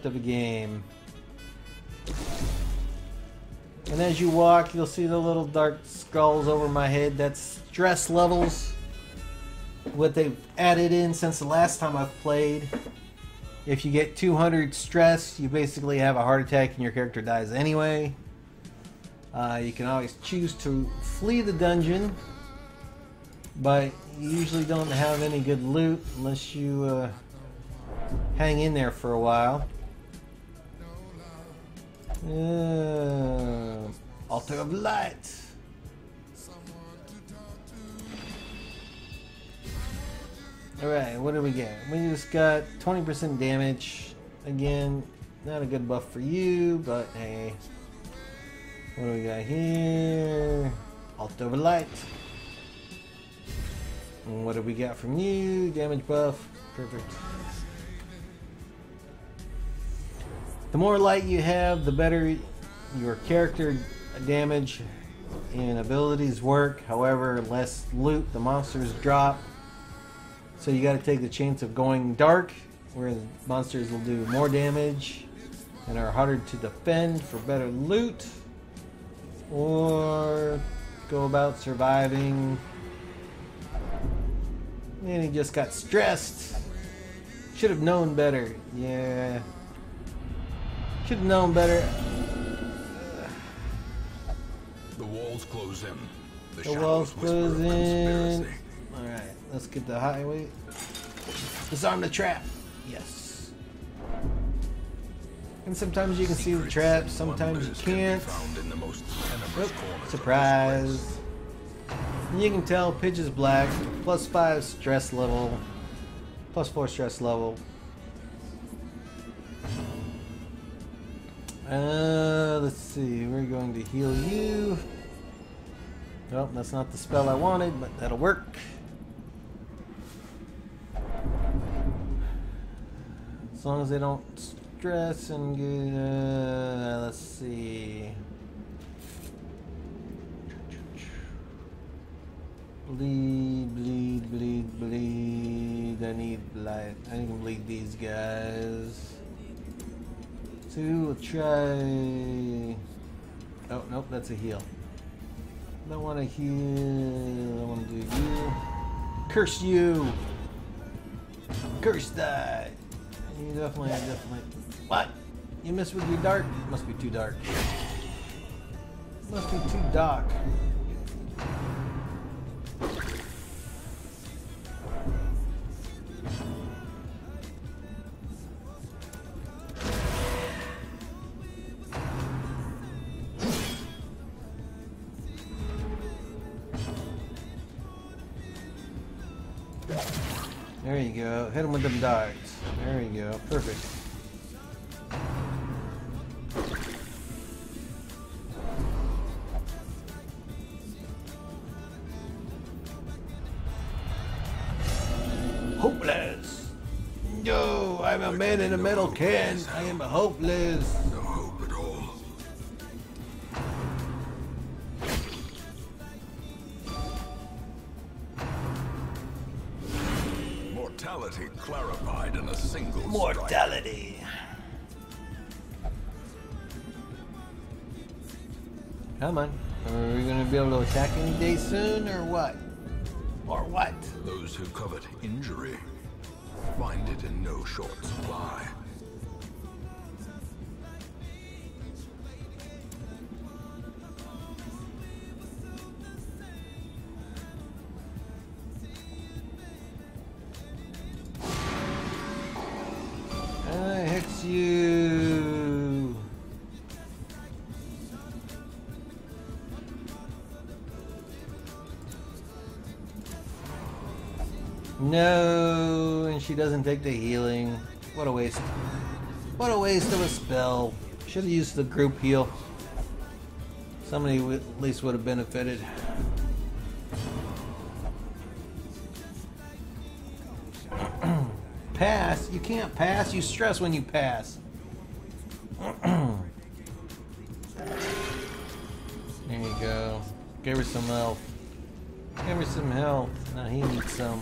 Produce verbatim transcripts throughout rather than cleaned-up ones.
of a game. And as you walk, you'll see the little dark skulls over my head. That's stress levels. What they've added in since the last time I've played. If you get two hundred stress, you basically have a heart attack and your character dies anyway. Uh, you can always choose to flee the dungeon, but you usually don't have any good loot unless you uh, hang in there for a while. Uh, Altar of Light. Alright, what do we get? We just got twenty percent damage. Again, not a good buff for you, but hey. What do we got here? Altar of Light. And what do we got from you? Damage buff. Perfect. The more light you have, the better your character damage and abilities work. However, less loot the monsters drop. So you got to take the chance of going dark, where the monsters will do more damage and are harder to defend for better loot. Or go about surviving. And he just got stressed. Should have known better. Yeah. Should have known better. The walls close in. The, the walls close in. Alright, let's get the highway. Disarm the trap. Yes. And sometimes you can see the trap, sometimes you can't. Oop, surprise. And you can tell pitch is black, plus five stress level, plus four stress level. Uh, let's see, we're going to heal you. Well, that's not the spell I wanted, but that'll work. As long as they don't stress and get, uh, let's see. Bleed, bleed, bleed, bleed. I need light. I need to bleed these guys. Two, we'll try. Oh, nope, that's a heal. I don't want to heal. I want to do you. Curse you! Curse die! You definitely, definitely. What? You missed with your dark? Must be too dark. Must be too dark. There you go. Hit him with them darts. There you go. Perfect. Hopeless. No, I'm a man in a metal can. I am hopeless. No hope at all. Mortality clarified in a single Mortality. Strike. Come on. Are we going to be able to attack any day soon, or what? Or what? Those who covet injury find it in no short supply. I hex you. No, and she doesn't take the healing. What a waste. What a waste of a spell. Should have used the group heal. Somebody at least would have benefited. Pass? You can't pass. You stress when you pass. There you go. Give her some health. Give her some health. Now he needs some.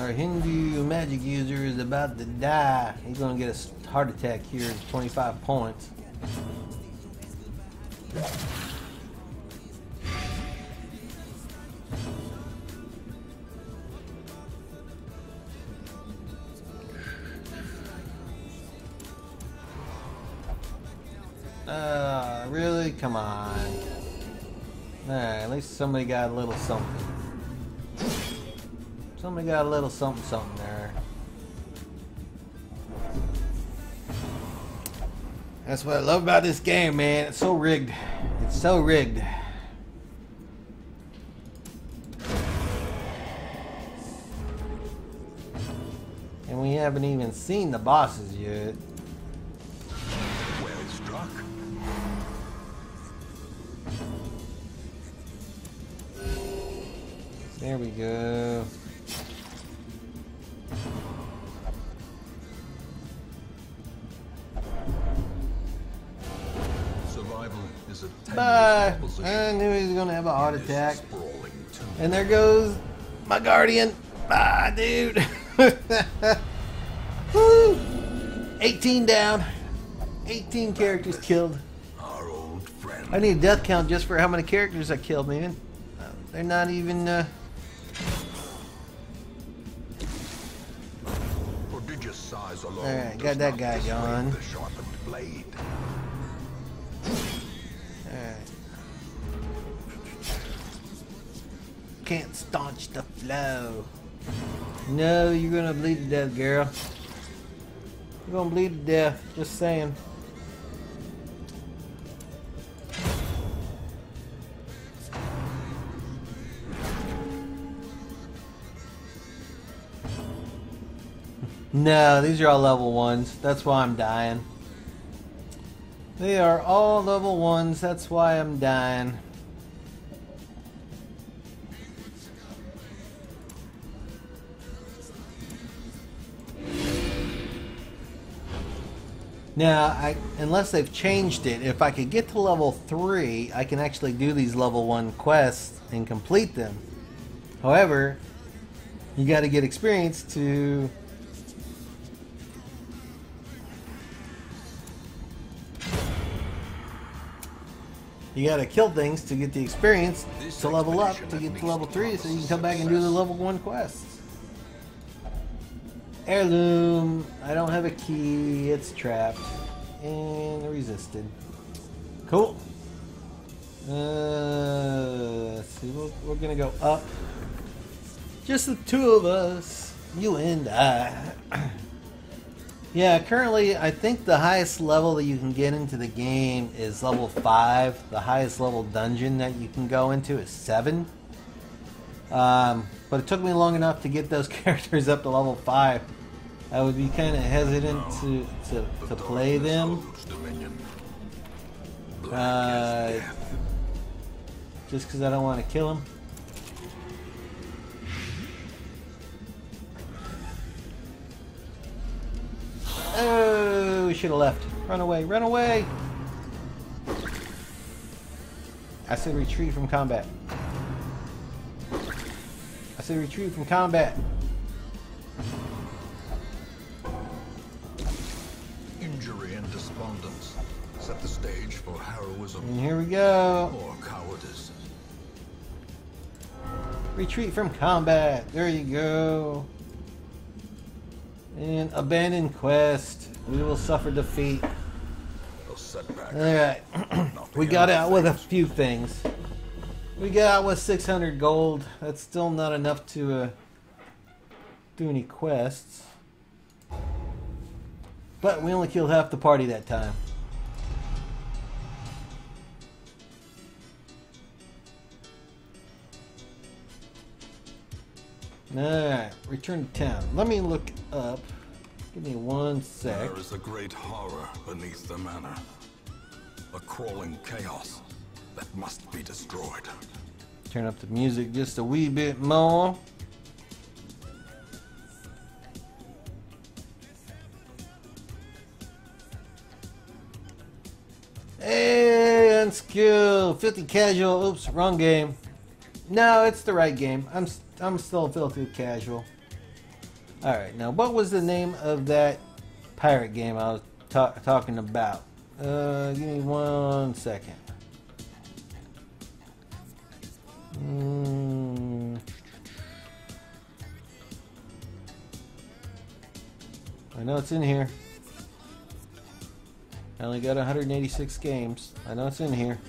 Our Hindu magic user is about to die. He's gonna get a heart attack here in twenty-five points. Uh, really? Come on. Alright, at least somebody got a little something. Somebody got a little something something there. That's what I love about this game, man. It's so rigged. It's so rigged. And we haven't even seen the bosses yet. Well struck. There we go. Survival is a tenuous Bye. proposition. I knew he was gonna have a heart This attack. sprawling tomb. And there goes my guardian. Bye, dude. Woo! eighteen down. eighteen characters killed. Our old friend. I need a death count just for how many characters I killed, man. Uh, they're not even. Uh... Prodigious size alone. Alright, does got that not guy dissuade gone. The sharpened blade. Alright. Can't staunch the flow. No, you're gonna bleed to death, girl. You're gonna bleed to death. Just saying. No, these are all level ones. That's why I'm dying. They are all level ones. That's why I'm dying. Now, I, unless they've changed it, if I could get to level three, I can actually do these level one quests and complete them. However, you got to get experience to... You got to kill things to get the experience to level up to get to level three so you can come back and do the level one quests. Heirloom. I don't have a key. It's trapped. And resisted. Cool. Uh, let's see. We're, we're going to go up. Just the two of us. You and I. Yeah, currently I think the highest level that you can get into the game is level five. The highest level dungeon that you can go into is seven. Um, but it took me long enough to get those characters up to level five. I would be kind of hesitant to, to, to play them. Uh, just because I don't want to kill them. Oh, we should have left. Run away, run away! I said retreat from combat. I said retreat from combat. Injury and despondence set the stage for heroism And here we go. or cowardice. Retreat from combat. There you go. And abandon quest. We will suffer defeat. A setback. Alright. We got out with a few things. We got out with six hundred gold. That's still not enough to uh, do any quests. But we only killed half the party that time. Alright, return to town. Let me look up. Give me one sec. There is a great horror beneath the manor. A crawling chaos that must be destroyed. Turn up the music just a wee bit more. Hey, unskilled. filthy casual. Oops, wrong game. No, it's the right game. I'm I'm still filthy casual. Alright, now what was the name of that pirate game I was ta talking about? Uh, give me one second. Mm. I know it's in here. I only got one hundred eighty-six games. I know it's in here.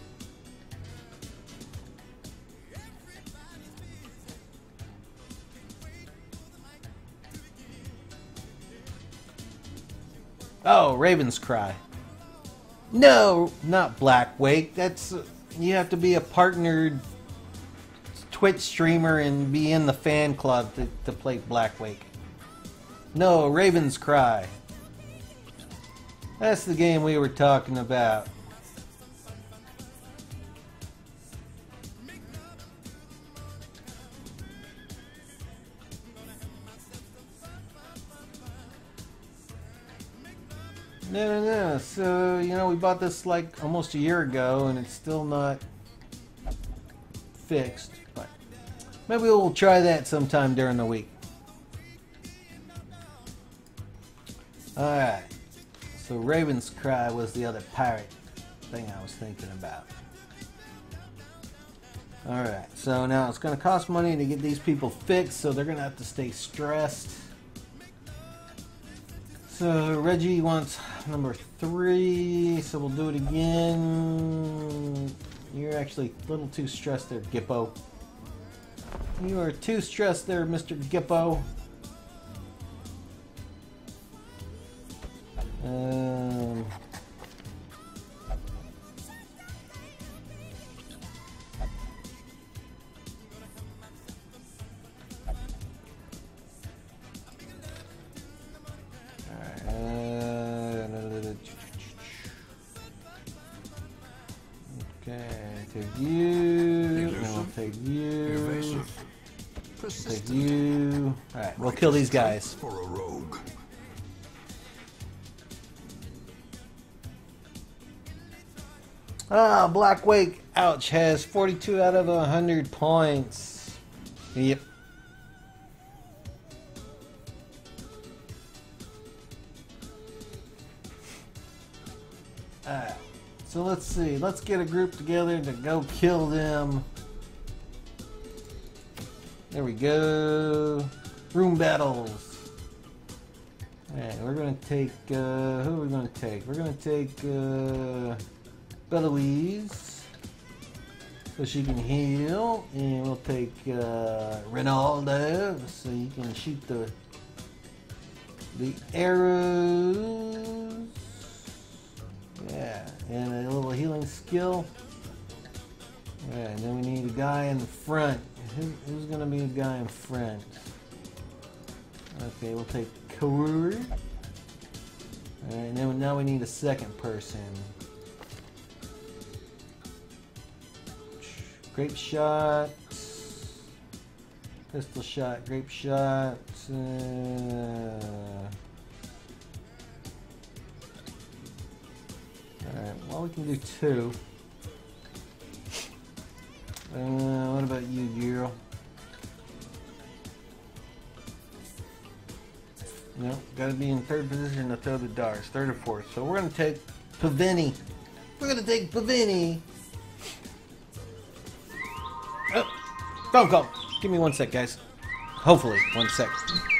Oh, Raven's Cry. No, not Black Wake. That's uh, you have to be a partnered Twitch streamer and be in the fan club to, to play Black Wake. No, Raven's Cry. That's the game we were talking about. No, no, no. So, you know, we bought this like almost a year ago and it's still not fixed. But maybe we'll try that sometime during the week. Alright. So Raven's Cry was the other pirate thing I was thinking about. Alright, so now it's going to cost money to get these people fixed, so they're going to have to stay stressed. So Reggie wants number three, so we'll do it again. You're actually a little too stressed there, Gippo. You are too stressed there, Mister Gippo. Um... Take you, and we'll take you, take you. Alright, we'll kill these guys. For a rogue. Ah, Black Wake, ouch, has forty-two out of one hundred points. Yep. Alright. So let's see, let's get a group together to go kill them. There we go. Room battles. Alright, we're going to take, uh, who are we going to take? We're going to take uh, Beloise, so she can heal. And we'll take uh, Ronaldo, so you can shoot the, the arrows. Yeah, and a little healing skill. Alright, and then we need a guy in the front. Who, who's going to be the guy in front? Okay, we'll take Karur. Alright, and then now we need a second person. Grape shot. Pistol shot, grape shot. Uh, Alright, well we can do two. Uh, what about you, girl? No, gotta be in third position to throw the darts, third or fourth. So we're gonna take Pavini. We're gonna take Pavini. Oh, phone call. Give me one sec, guys. Hopefully, one sec.